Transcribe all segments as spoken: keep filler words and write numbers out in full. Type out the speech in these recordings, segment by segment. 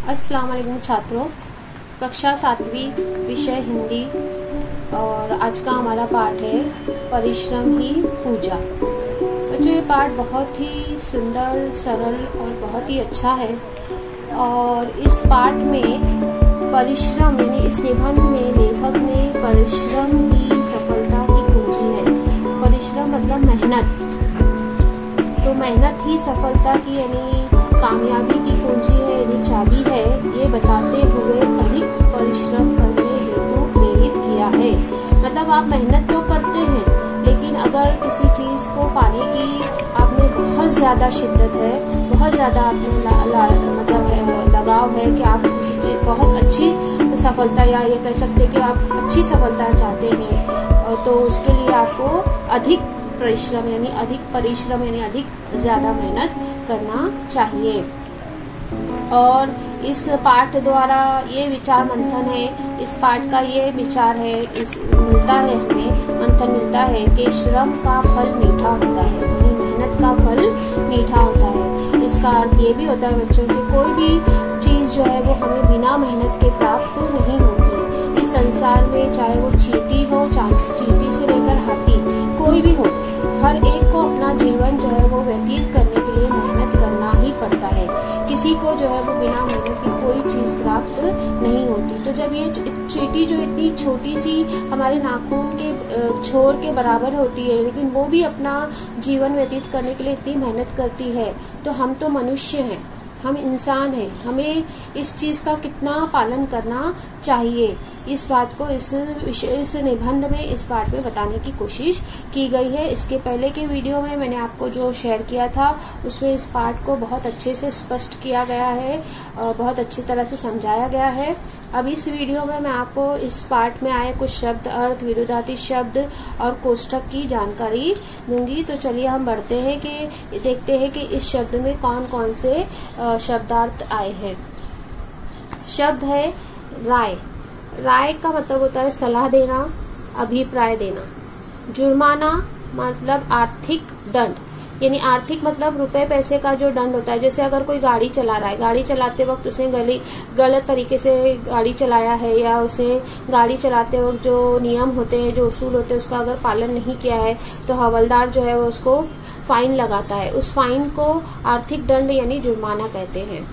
अस्सलाम वालेकुम छात्रों, कक्षा सातवीं विषय हिंदी और आज का हमारा पाठ है परिश्रम ही पूजा। बच्चों, ये पाठ बहुत ही सुंदर, सरल और बहुत ही अच्छा है। और इस पाठ में परिश्रम यानी इस निबंध में लेखक ने परिश्रम ही सफलता की कुंजी है। परिश्रम मतलब मेहनत, तो मेहनत ही सफलता की यानी कामयाबी की कुंजी है यानी चाबी है, ये बताते हुए अधिक परिश्रम करने हेतु प्रेरित किया है। मतलब आप मेहनत तो करते हैं, लेकिन अगर किसी चीज़ को पाने की आप में बहुत ज़्यादा शिद्दत है, बहुत ज़्यादा आप में ला, ला, मतलब लगाव है कि आप किसी चीज़ बहुत अच्छी सफलता या ये कह सकते कि आप अच्छी सफलता चाहते हैं, तो उसके लिए आपको अधिक परिश्रम यानी अधिक परिश्रम यानी अधिक ज़्यादा मेहनत करना चाहिए। और इस पाठ द्वारा ये विचार मंथन है, इस पाठ का ये विचार है, इस मिलता है हमें मंथन मिलता है कि श्रम का फल मीठा होता है यानी मेहनत का फल मीठा होता है। इसका अर्थ ये भी होता है बच्चों कि कोई भी चीज़ जो है वो हमें बिना मेहनत के प्राप्त नहीं होती। इस संसार में चाहे वो चींटी हो, चींटी से लेकर हाथी, कोई भी हो, हर एक को अपना जीवन जो है वो व्यतीत करने के लिए मेहनत करना ही पड़ता है। किसी को जो है वो बिना मेहनत की कोई चीज़ प्राप्त नहीं होती। तो जब ये चींटी जो इतनी छोटी सी हमारे नाखून के छोर के बराबर होती है, लेकिन वो भी अपना जीवन व्यतीत करने के लिए इतनी मेहनत करती है, तो हम तो मनुष्य हैं, हम इंसान हैं, हमें इस चीज़ का कितना पालन करना चाहिए। इस बात को इस विषय इस निबंध में इस पाठ में बताने की कोशिश की गई है। इसके पहले के वीडियो में मैंने आपको जो शेयर किया था उसमें इस पाठ को बहुत अच्छे से स्पष्ट किया गया है, बहुत अच्छी तरह से समझाया गया है। अब इस वीडियो में मैं आपको इस पाठ में आए कुछ शब्द, अर्थ, विरुद्धार्थी शब्द और कोष्ठक की जानकारी दूंगी। तो चलिए हम बढ़ते हैं कि देखते हैं कि इस शब्द में कौन कौन से शब्दार्थ आए हैं। शब्द है राय। राय का मतलब होता है सलाह देना, अभिप्राय देना। जुर्माना मतलब आर्थिक दंड, यानी आर्थिक मतलब रुपए पैसे का जो दंड होता है। जैसे अगर कोई गाड़ी चला रहा है, गाड़ी चलाते वक्त उसने गली गलत तरीके से गाड़ी चलाया है, या उसे गाड़ी चलाते वक्त जो नियम होते हैं, जो उसूल होते हैं, उसका अगर पालन नहीं किया है, तो हवलदार जो है वो उसको फाइन लगाता है। उस फाइन को आर्थिक दंड यानी जुर्माना कहते हैं।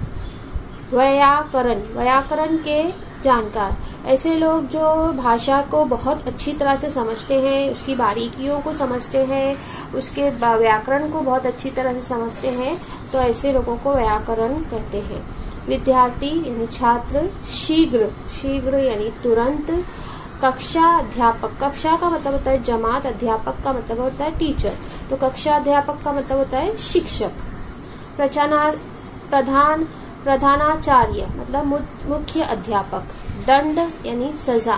व्याकरण, व्याकरण के जानकार, ऐसे लोग जो भाषा को बहुत अच्छी तरह से समझते हैं, उसकी बारीकियों को समझते हैं, उसके व्याकरण को बहुत अच्छी तरह से समझते हैं, तो ऐसे लोगों को व्याकरण कहते हैं। विद्यार्थी यानी छात्र। शीघ्र, शीघ्र यानी तुरंत। कक्षा अध्यापक, कक्षा का मतलब होता है जमात, अध्यापक का मतलब होता है टीचर, तो कक्षा अध्यापक का मतलब होता है शिक्षक। प्रचाना प्रधान प्रधानाचार्य मतलब मुख्य अध्यापक। दंड यानी सजा।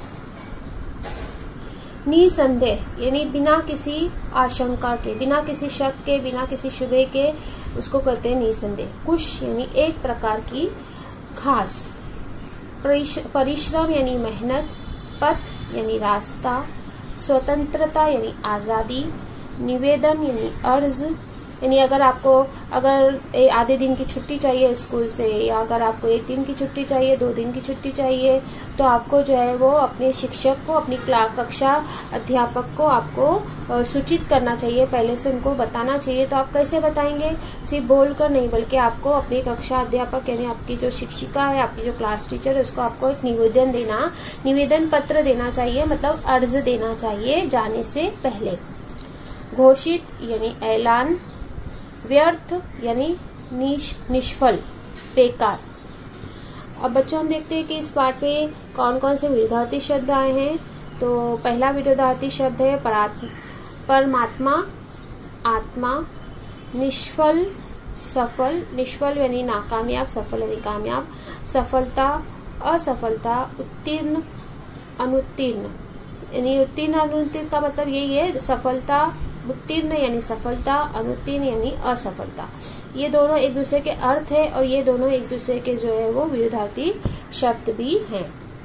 निसंदेह यानी बिना किसी आशंका के, बिना किसी शक के, बिना किसी शुबे के, उसको कहते हैं निसंदेह। कुश यानी एक प्रकार की घास। परिश्रम यानी मेहनत। पथ यानी रास्ता। स्वतंत्रता यानी आज़ादी। निवेदन यानी अर्ज, यानी अगर आपको अगर आधे दिन की छुट्टी चाहिए स्कूल से, या अगर आपको एक दिन की छुट्टी चाहिए, दो दिन की छुट्टी चाहिए, तो आपको जो है वो अपने शिक्षक को, अपनी कक्षा अध्यापक को आपको सूचित करना चाहिए, पहले से उनको बताना चाहिए। तो आप कैसे बताएंगे? सिर्फ बोलकर नहीं, बल्कि आपको अपनी कक्षा अध्यापक यानी आपकी जो शिक्षिका है, आपकी जो क्लास टीचर है, उसको आपको एक निवेदन देना, निवेदन पत्र देना चाहिए, मतलब अर्ज देना चाहिए जाने से पहले। घोषित यानी ऐलान। व्यर्थ यानी निश निष्फल, बेकार। अब बच्चों हम देखते हैं कि इस पाठ में कौन कौन से विरुद्धार्थी शब्द आए हैं। तो पहला विरुद्धार्थी शब्द है परमात्मा, आत्मा। निष्फल, सफल, निष्फल यानी नाकामयाब, सफल यानी कामयाब। सफलता, असफलता। उत्तीर्ण, अनुत्तीर्ण, यानी उत्तीर्ण अनुत्तीर्ण का मतलब यही है। सफलता, उत्तीर्ण यानी सफलता, अनुत्तीर्ण यानी असफलता। ये दोनों एक दूसरे के अर्थ है, और ये दोनों एक दूसरे के जो है वो विरुद्धार्थी शब्द भी हैं।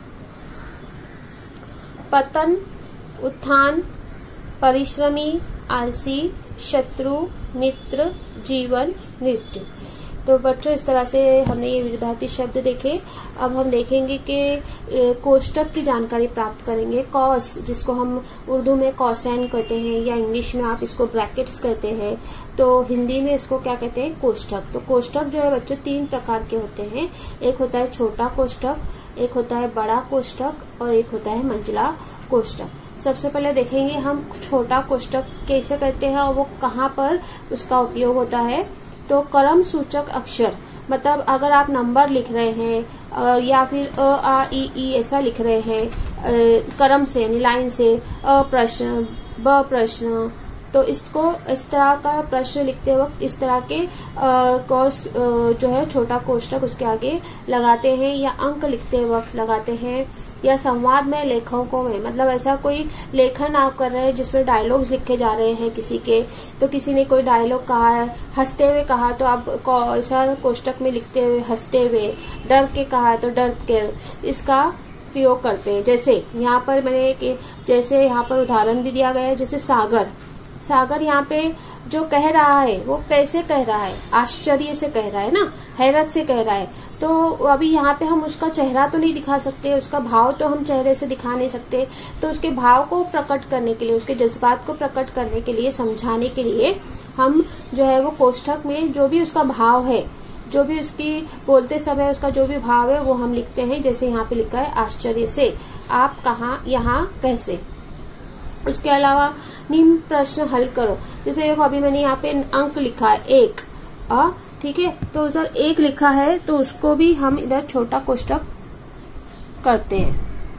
पतन, उत्थान। परिश्रमी, आलसी। शत्रु, मित्र। जीवन, मृत्यु। तो बच्चों इस तरह से हमने ये विरुद्धार्थी शब्द देखे। अब हम देखेंगे कि कोष्टक की जानकारी प्राप्त करेंगे। कॉस, जिसको हम उर्दू में कॉसेन कहते हैं या इंग्लिश में आप इसको ब्रैकेट्स कहते हैं, तो हिंदी में इसको क्या कहते हैं, कोष्टक। तो कोष्टक जो है बच्चों तीन प्रकार के होते हैं। एक होता है छोटा कोष्टक, एक होता है बड़ा कोष्टक और एक होता है मंझला कोष्टक। सबसे पहले देखेंगे हम छोटा कोष्टक कैसे कहते हैं और वो कहाँ पर उसका उपयोग होता है। तो क्रम सूचक अक्षर, मतलब अगर आप नंबर लिख रहे हैं या फिर अ आ ई ई ऐसा लिख रहे हैं क्रम से यानी लाइन से, अ प्रश्न, ब प्रश्न, तो इसको इस तरह का प्रश्न लिखते वक्त इस तरह के कोष जो है छोटा कोष्टक उसके आगे लगाते हैं, या अंक लिखते वक्त लगाते हैं, या संवाद में लेखकों में, मतलब ऐसा कोई लेखन आप कर रहे हैं जिसमें डायलॉग्स लिखे जा रहे हैं किसी के, तो किसी ने कोई डायलॉग कहा है, हंसते हुए कहा तो आप ऐसा कोष्टक में लिखते हुए हंसते हुए, डर के कहा है तो डर के, इसका प्रयोग करते हैं। जैसे यहाँ पर मैंने एक जैसे यहाँ पर उदाहरण भी दिया गया है, जैसे सागर। सागर यहाँ पे जो कह रहा है वो कैसे कह रहा है, आश्चर्य से कह रहा है ना, हैरत से कह रहा है। तो अभी यहाँ पे हम उसका चेहरा तो नहीं दिखा सकते, उसका भाव तो हम चेहरे से दिखा नहीं सकते, तो उसके भाव को प्रकट करने के लिए, उसके जज्बात को प्रकट करने के लिए, समझाने के लिए हम जो है वो कोष्ठक में जो भी उसका भाव है, जो भी उसकी बोलते समय उसका जो भी भाव है वो हम लिखते हैं। जैसे यहाँ पे लिखा है आश्चर्य से, आप कहाँ, यहाँ, कैसे। उसके अलावा निम्न प्रश्न हल करो। जैसे देखो अभी मैंने यहाँ पे अंक लिखा है एक, आ ठीक है, तो उधर एक लिखा है तो उसको भी हम इधर छोटा कोष्टक करते हैं,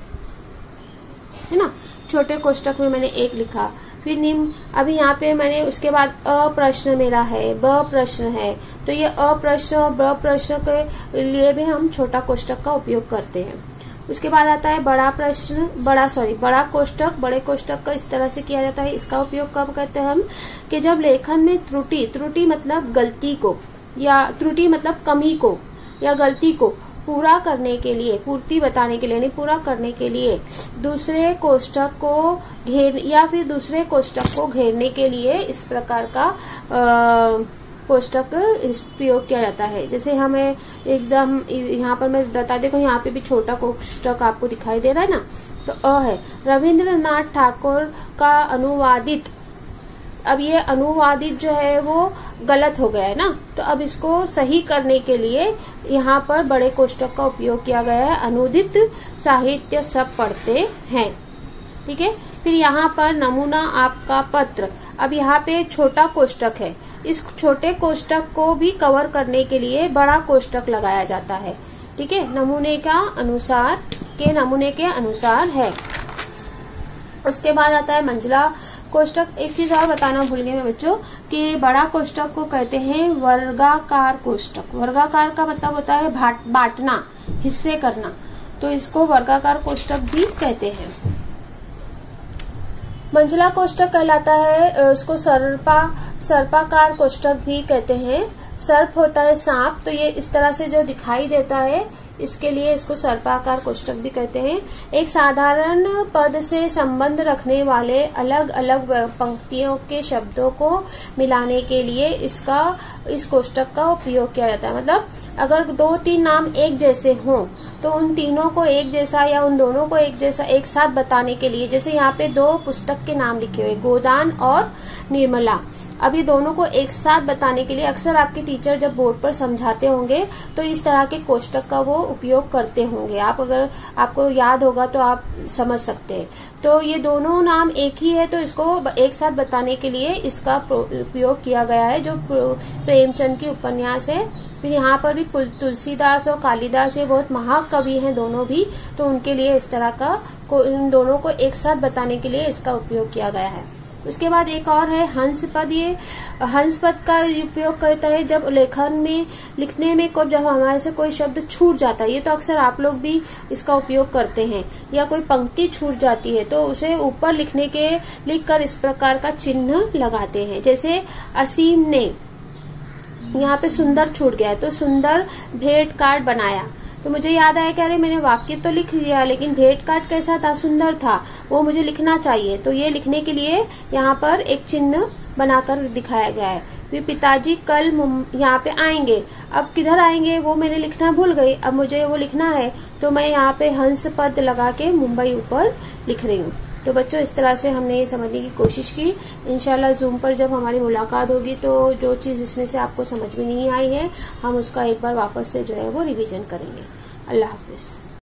है ना। छोटे कोष्टक में मैंने एक लिखा, फिर निम्न, अभी यहाँ पे मैंने उसके बाद अ प्रश्न मेरा है, ब प्रश्न है, तो ये अ प्रश्न और ब प्रश्न के लिए भी हम छोटा कोष्टक का उपयोग करते हैं। उसके बाद आता है बड़ा प्रश्न, बड़ा सॉरी बड़ा कोष्टक। बड़े कोष्टक का इस तरह से किया जाता है। इसका उपयोग कब करते हैं हम, कि जब लेखन में त्रुटि, त्रुटि मतलब गलती को, या त्रुटि मतलब कमी को या गलती को पूरा करने के लिए, पूर्ति बताने के लिए नहीं, पूरा करने के लिए दूसरे कोष्टक को घेर या फिर दूसरे कोष्टक को घेरने के लिए इस प्रकार का आ, कोष्टक प्रयोग किया जाता है। जैसे हमें एकदम यहाँ पर मैं बता देखो, यहाँ पे भी छोटा कोष्टक आपको दिखाई दे रहा है ना, तो अ है रविंद्रनाथ ठाकुर का अनुवादित। अब ये अनुवादित जो है वो गलत हो गया है ना, तो अब इसको सही करने के लिए यहाँ पर बड़े कोष्टक का उपयोग किया गया है। अनुदित साहित्य सब पढ़ते हैं, ठीक है। फिर यहाँ पर नमूना आपका पत्र। अब यहाँ पे छोटा कोष्टक है, इस छोटे कोष्टक को भी कवर करने के लिए बड़ा कोष्टक लगाया जाता है, ठीक है। नमूने का अनुसार के नमूने के अनुसार है। उसके बाद आता है मंझला कोष्टक। एक चीज और बताना भूल गए मैं बच्चों, कि बड़ा कोष्टक को कहते हैं वर्गाकार कोष्टक। वर्गाकार का मतलब होता है बांटना, हिस्से करना, तो इसको वर्गाकार कोष्टक भी कहते हैं। मंझला कोष्टक कहलाता है, उसको सर्पा सर्पाकार कोष्टक भी कहते हैं। सर्प होता है सांप, तो ये इस तरह से जो दिखाई देता है इसके लिए इसको सर्पाकार कोष्टक भी कहते हैं। एक साधारण पद से संबंध रखने वाले अलग अलग पंक्तियों के शब्दों को मिलाने के लिए इसका इस कोष्टक का उपयोग किया जाता है। मतलब अगर दो तीन नाम एक जैसे हों तो उन तीनों को एक जैसा या उन दोनों को एक जैसा एक साथ बताने के लिए, जैसे यहाँ पे दो पुस्तक के नाम लिखे हुए गोदान और निर्मला, अब ये दोनों को एक साथ बताने के लिए अक्सर आपके टीचर जब बोर्ड पर समझाते होंगे तो इस तरह के कोष्टक का वो उपयोग करते होंगे। आप अगर आपको याद होगा तो आप समझ सकते हैं। तो ये दोनों नाम एक ही है तो इसको एक साथ बताने के लिए इसका उपयोग किया गया है, जो प्रेमचंद की उपन्यास है। फिर यहाँ पर भी तुलसीदास और कालिदास ये बहुत महाकवि हैं दोनों भी, तो उनके लिए इस तरह का को इन दोनों को एक साथ बताने के लिए इसका उपयोग किया गया है। उसके बाद एक और है हंस पद। ये हंस पद का उपयोग करता है जब लेखन में लिखने में को जब हमारे से कोई शब्द छूट जाता है, ये तो अक्सर आप लोग भी इसका उपयोग करते हैं, या कोई पंक्ति छूट जाती है तो उसे ऊपर लिखने के लिखकर इस प्रकार का चिन्ह लगाते हैं। जैसे असीम ने यहाँ पे सुंदर छूट गया है तो सुंदर भेंट कार्ड बनाया, तो मुझे याद आया कि अरे मैंने वाक्य तो लिख लिया लेकिन भेंट कार्ड कैसा था, सुंदर था, वो मुझे लिखना चाहिए, तो ये लिखने के लिए यहाँ पर एक चिन्ह बनाकर दिखाया गया है। भी पिताजी कल यहाँ पे आएंगे। अब किधर आएंगे वो मैंने लिखना भूल गई, अब मुझे वो लिखना है तो मैं यहाँ पे हंस पद लगा के मुंबई ऊपर लिख रही हूँ। तो बच्चों इस तरह से हमने ये समझने की कोशिश की। इंशाल्लाह जूम पर जब हमारी मुलाकात होगी तो जो चीज़ इसमें से आपको समझ में नहीं आई है हम उसका एक बार वापस से जो है वो रिवीजन करेंगे। अल्लाह हाफिज़।